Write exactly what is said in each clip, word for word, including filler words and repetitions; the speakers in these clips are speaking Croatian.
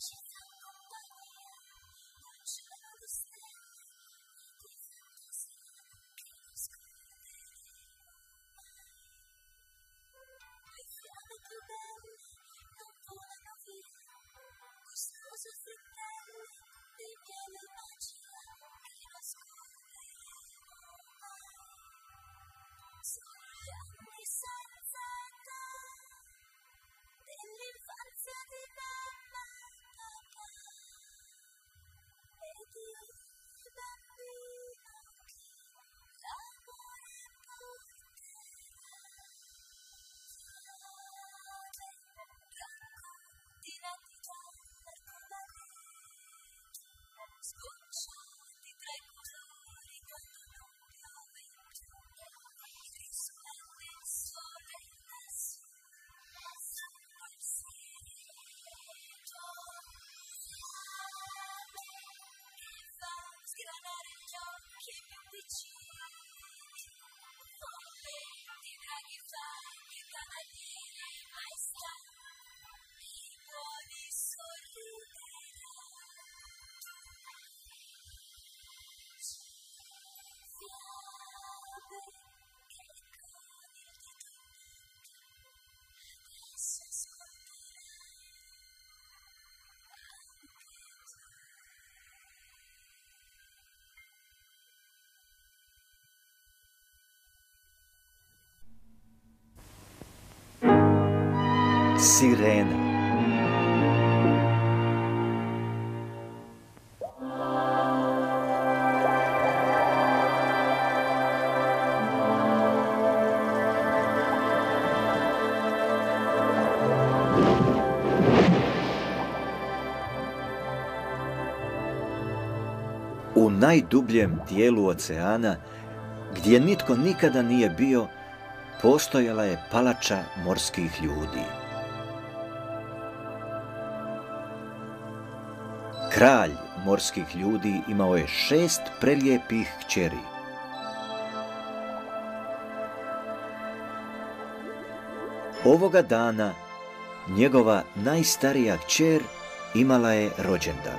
Sirena. U najdubljem dijelu oceana, gdje nitko nikada nije bio, postojala je palača morskih ljudi. Kralj morskih ljudi imao je šest prelijepih kćeri. Ovoga dana njegova najstarija kćer imala je rođendan.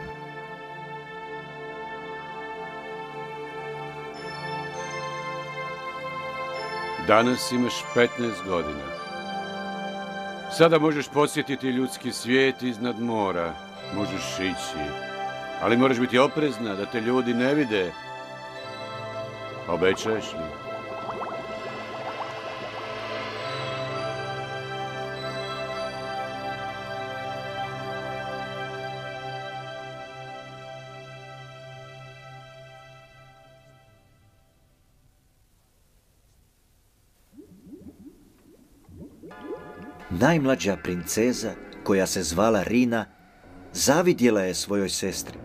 Danas imaš petnaest godina. Sada možeš posjetiti ljudski svijet iznad mora. Možeš ići, ali moraš biti oprezna da te ljudi ne vide. Obećaješ li? Najmlađa princeza, koja se zvala Rina, zavidjela je svojoj sestri.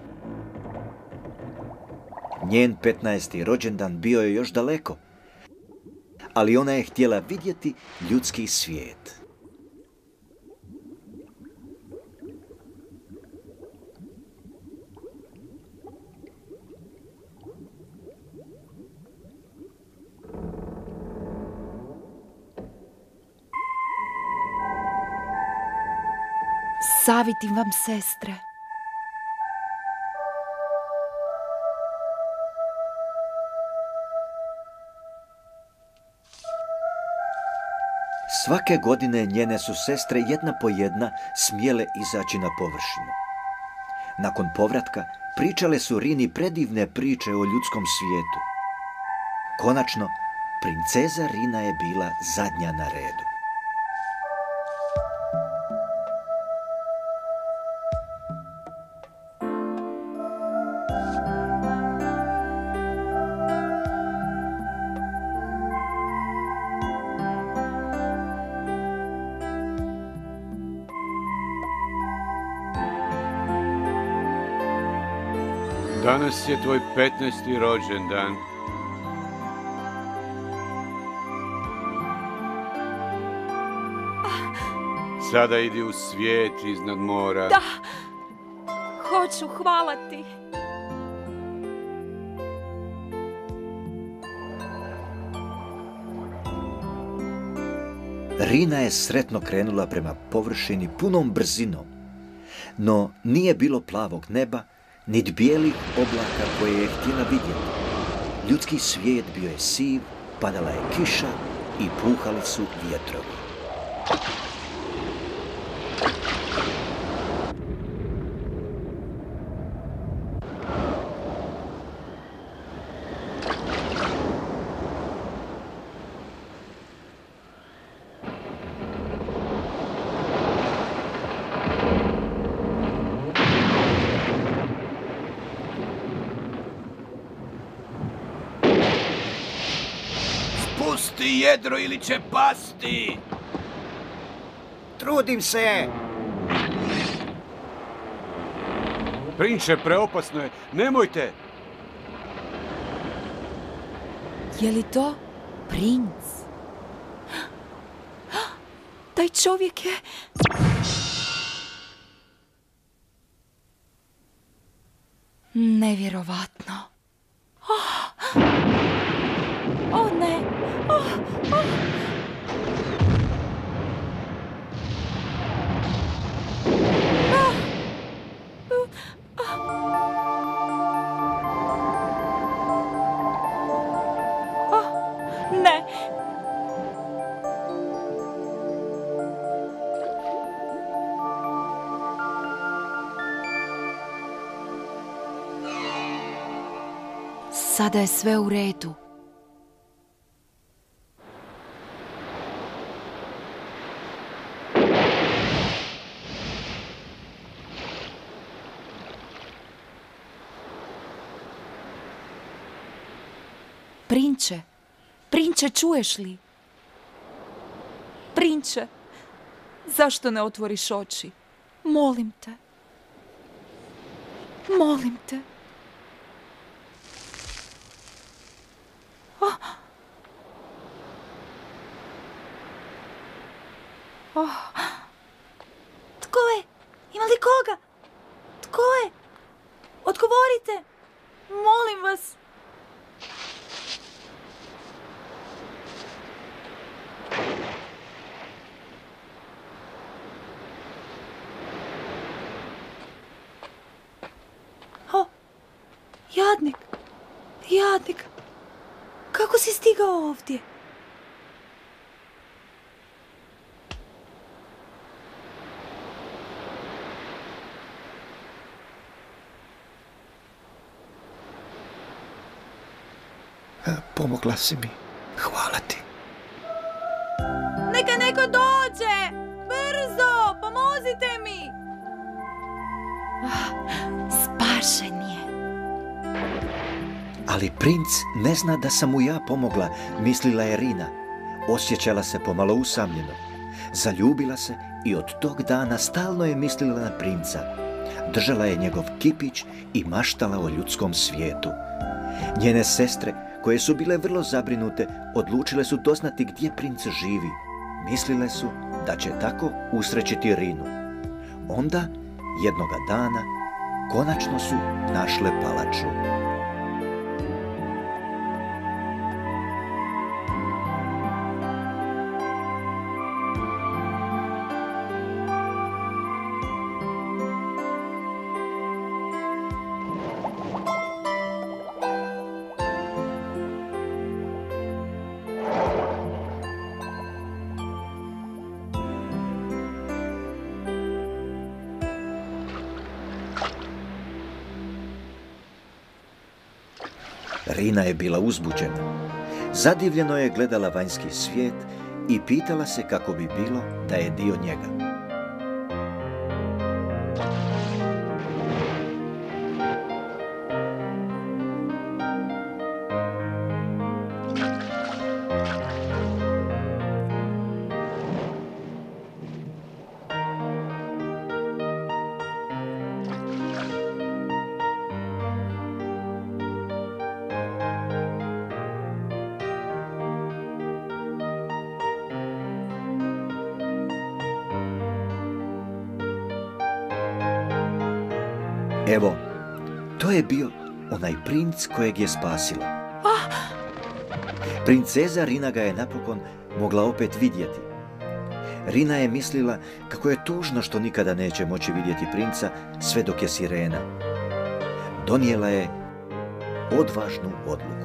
Njen petnaesti rođendan bio je još daleko, ali ona je htjela vidjeti ljudski svijet. Zavidim vam, sestre. Svake godine njene su sestre jedna po jedna smjele izaći na površinu. Nakon povratka pričale su Rini predivne priče o ljudskom svijetu. Konačno, princeza Rina je bila zadnja na redu. Danas je tvoj petnaesti rođendan. Sada idi u svijet iznad mora. Da, hoću, hvala ti. Rina je sretno krenula prema površini punom brzinom. No nije bilo plavog neba, niti bijelih oblaka koje je htjela vidjeti. Ljudski svijet bio je siv, padala je kiša i puhali su vjetrovi. Pusti jedro ili će pasti! Trudim se! Prinče, preopasno je. Nemojte! Je li to princ? Taj čovjek je... Nevjerovatno. Oh, oh ne! Oh, oh. Ne. Sada je sve u redu. Prinče, prinče, čuješ li? Prinče, zašto ne otvoriš oči? Molim te. Molim te. Oh. Oh. Tko je? Ima li koga? Tko je? Odgovorite. Molim vas. O, jadnik, jadnik, kako si stigao ovdje? Pomogla si mi. Hvala ti. Neka neko dođe! Brzo! Pomozite mi! Spašen je. Ali princ ne zna da sam mu ja pomogla, mislila je Rina. Osjećala se pomalo usamljeno. Zaljubila se i od tog dana stalno je mislila na princa. Držala je njegov kipić i maštala o ljudskom svijetu. Njene sestre, koje su bile vrlo zabrinute, odlučile su doznati gdje princ živi. Mislile su da će tako usrećiti Rinu. Onda, jednoga dana, konačno su našle palaču. Rina je bila uzbuđena. Zadivljeno je gledala vanjski svijet i pitala se kako bi bilo da je dio njega. Evo, to je bio onaj princ kojeg je spasila. Princeza Rina ga je napokon mogla opet vidjeti. Rina je mislila kako je tužno što nikada neće moći vidjeti princa sve dok je sirena. Donijela je odvažnu odluku.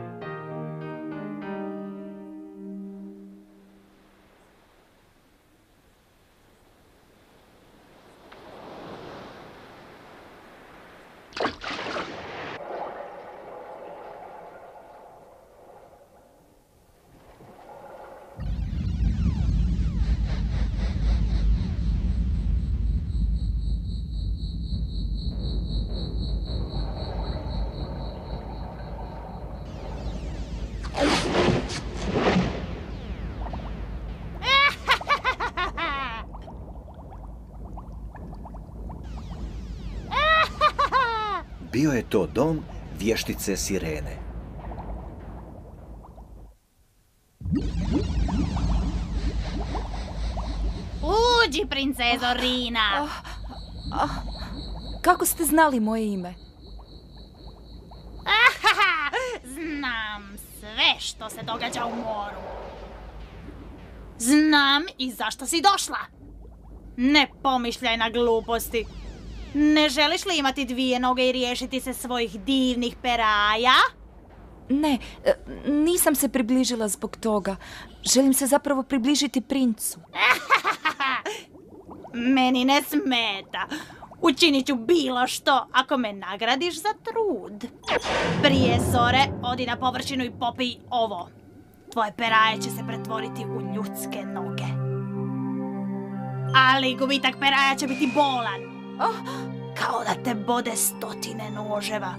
Bio je to dom vještice Sirene. Uđi, princezo Rina! Ah, kako ste znali moje ime? Ahaha, znam sve što se događa u moru. Znam i zašto si došla. Ne pomišljaj na gluposti. Ne želiš li imati dvije noge i riješiti se svojih divnih peraja? Ne, nisam se približila zbog toga. Želim se zapravo približiti princu. Meni ne smeta. Učinit ću bilo što ako me nagradiš za trud. Prije zore odi na površinu i popij ovo. Tvoje peraje će se pretvoriti u ljudske noge. Ali gubitak peraja će biti bolan. Oh, kao da te bode stotine noževa.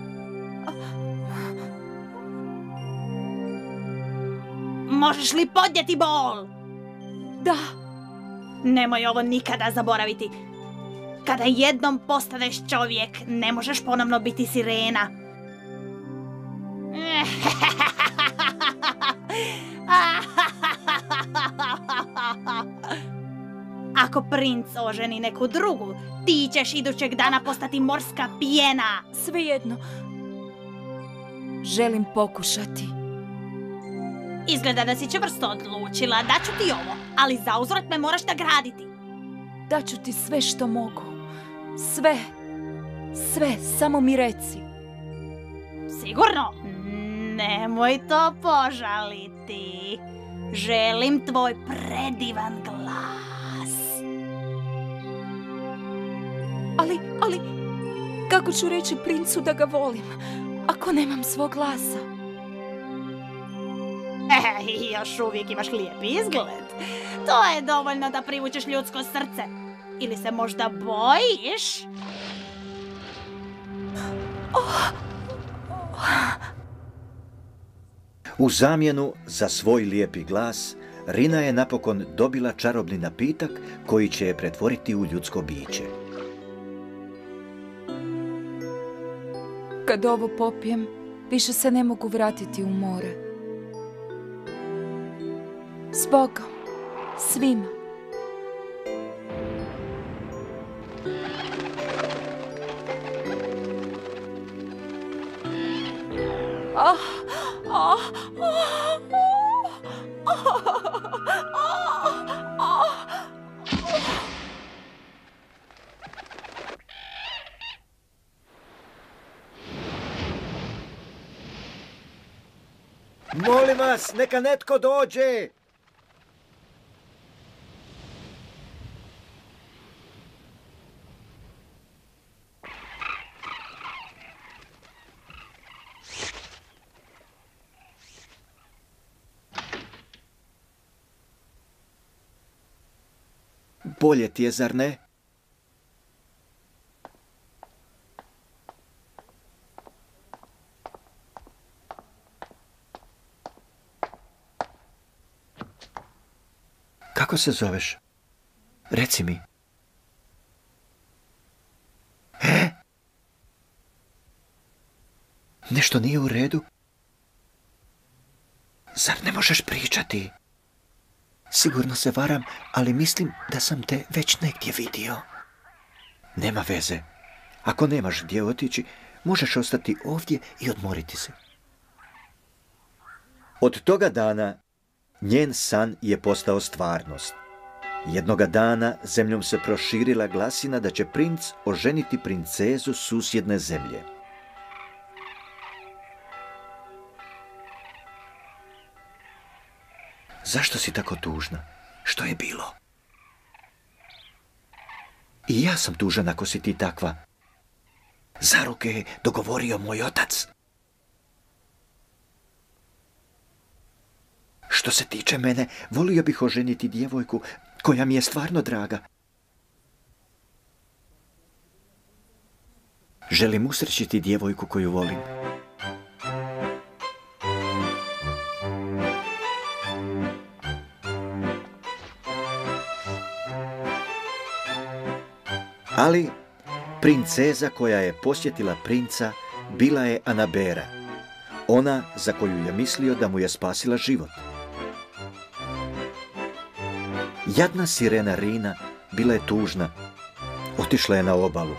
Možeš li podnijeti bol? Da. Nemoj ovo nikada zaboraviti. Kada jednom postaneš čovjek, ne možeš ponovno biti sirena. Ako princ oženi neku drugu, ti ćeš idućeg dana postati morska pjena. Svejedno. Želim pokušati. Izgleda da si čvrsto odlučila. Daću ti ovo, ali zauzvrat me moraš nagraditi. Daću ti sve što mogu. Sve. Sve, samo mi reci. Sigurno? Nemoj to požaliti. Želim tvoj predivan glas. Ali, ali, kako ću reći princu da ga volim, ako nemam svog glasa? E, još uvijek imaš lijepi izgled. To je dovoljno da privučeš ljudsko srce. Ili se možda bojiš? U zamjenu za svoj lijepi glas, Rina je napokon dobila čarobni napitak koji će je pretvoriti u ljudsko biće. Kad ovo popijem, više se ne mogu vratiti u more. S Bogom, svima. Ah, ah, ah, Molim vas, neka netko dođe! Bolje ti je, zar ne? Kako se zoveš? Reci mi. E? Nešto nije u redu? Zar ne možeš pričati? Sigurno se varam, ali mislim da sam te već negdje vidio. Nema veze. Ako nemaš gdje otići, možeš ostati ovdje i odmoriti se. Od toga dana njen san je postao stvarnost. Jednoga dana zemljom se proširila glasina da će princ oženiti princezu susjedne zemlje. Zašto si tako tužna? Što je bilo? I ja sam tužan ako si ti takva. Zaruke je dogovorio moj otac. Što se tiče mene, volio bih oženiti djevojku koja mi je stvarno draga. Želim usrećiti djevojku koju volim. Ali princeza koja je posjetila princa bila je Anabera, ona za koju je mislio da mu je spasila život. Jadna sirena Rina bila je tužna, otišla je na obalu.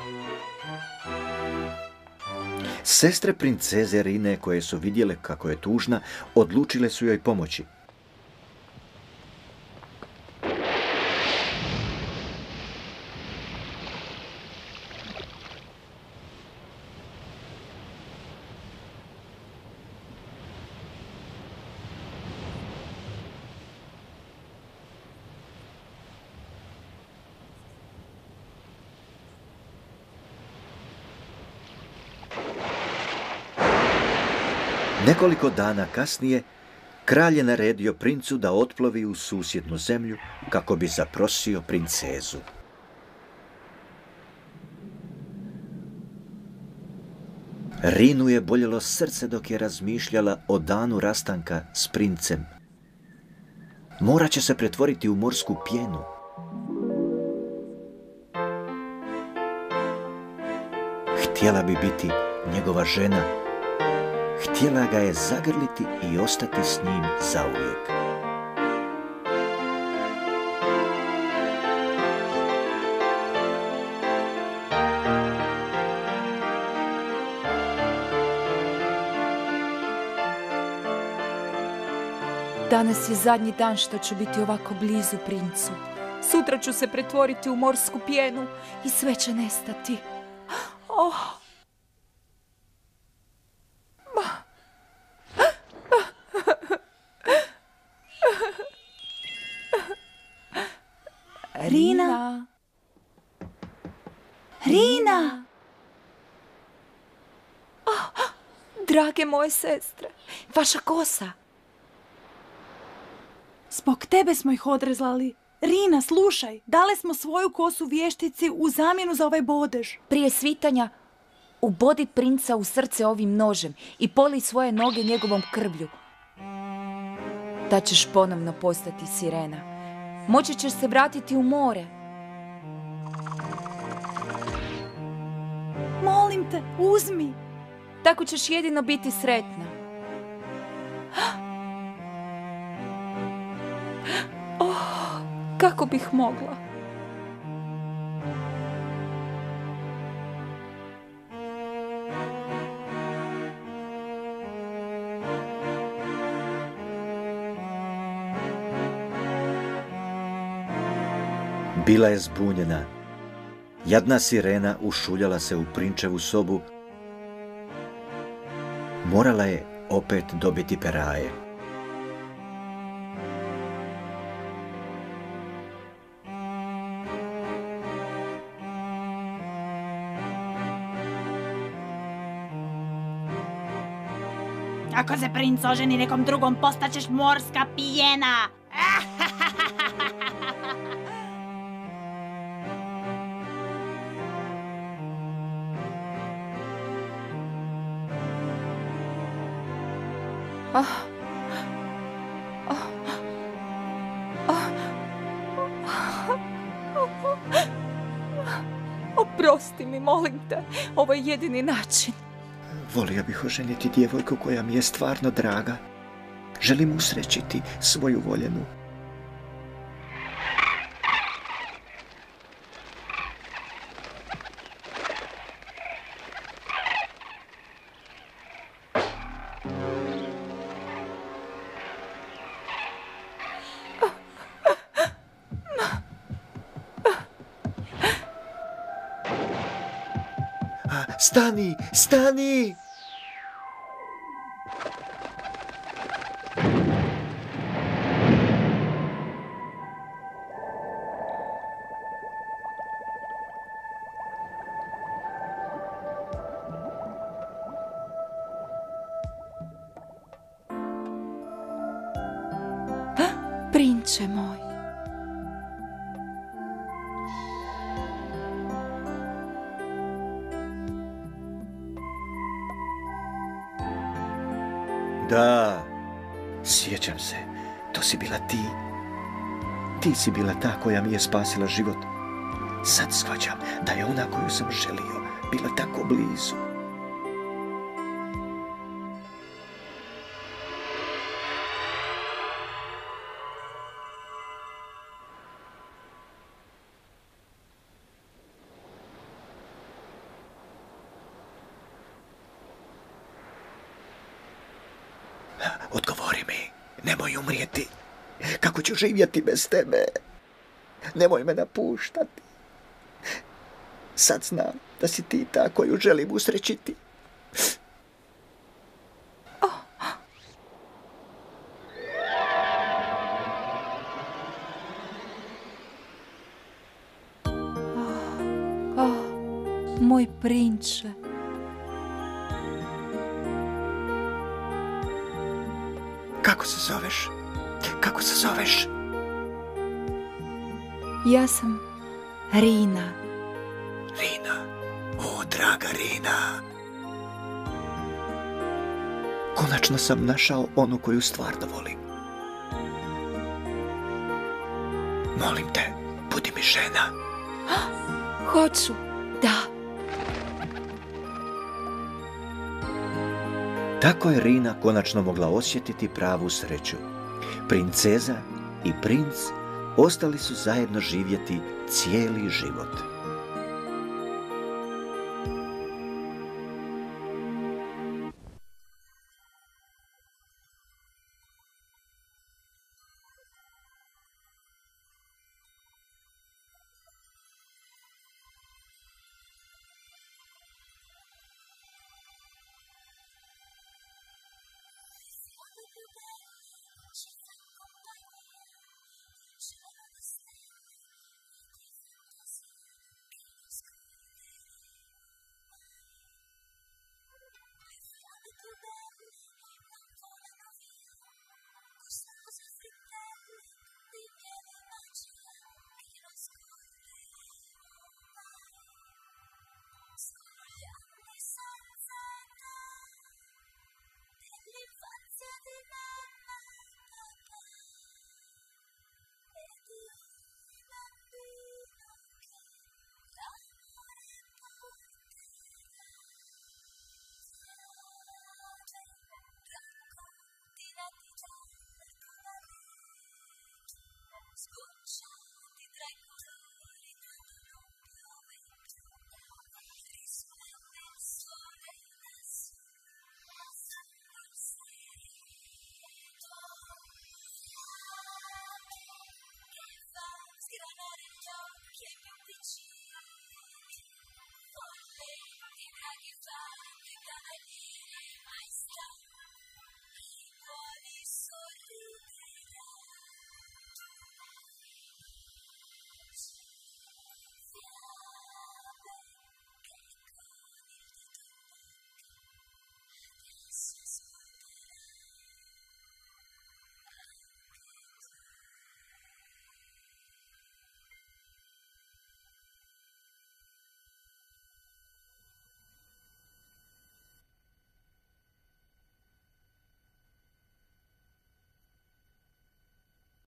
Sestre princeze Rine, koje su vidjele kako je tužna, odlučile su joj pomoći. Nekoliko dana kasnije, kralj je naredio princu da otplovi u susjednu zemlju kako bi zaprosio princezu. Rinu je boljelo srce dok je razmišljala o danu rastanka s princem. Mora će se pretvoriti u morsku pjenu. Htjela bi biti njegova žena. Htjela ga je zagrliti i ostati s njim zauvijek. Danas je zadnji dan što ću biti ovako blizu princu. Sutra ću se pretvoriti u morsku pjenu i sve će nestati. Oh! Rina! Rina! Oh, drage moje sestre, vaša kosa. Zbog tebe smo ih odrezali. Rina, slušaj, dali smo svoju kosu vještici u zamjenu za ovaj bodež. Prije svitanja ubodi princa u srce ovim nožem i polij svoje noge njegovom krvlju. Da ćeš ponovno postati sirena. Moći ćeš se vratiti u more. Molim te, uzmi. Tako ćeš jedino biti sretna. Oh, kako bih mogla? Bila je zbunjena. Jadna sirena ušuljala se u prinčevu sobu. Morala je opet dobiti peraje. Ako se princ oženi nekom drugom, postaćeš morska pijena. Ah. Ah. Ah. Oprosti mi, molim te. Ovo je jedini način. Volio bih oženiti djevojku koja mi je stvarno draga. Želim usrećiti svoju voljenu. Stani, stani! Prinče moj. Da, sjećam se, to si bila ti. Ti si bila ta koja mi je spasila život. Sad shvaćam da je ona koju sam želio bila tako blizu. Odgovori mi, nemoj umrijeti. Kako ću živjeti bez tebe? Nemoj me napuštati. Sad znam da si ti ta koju želim usrećiti. Oh, moj prinče. Kako se zoveš? Kako se zoveš? Ja sam Rina. Rina. O, draga Rina. Konačno sam našao onu koju stvarno volim. Molim te, budi mi žena. Hoću, da. Tako je Rina konačno mogla osjetiti pravu sreću. Princeza i princ ostali su zajedno živjeti cijeli život.